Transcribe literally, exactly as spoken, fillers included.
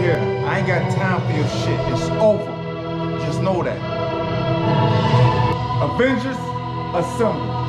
here. I ain't got time for your shit. It's over. Just know that. Avengers, assemble.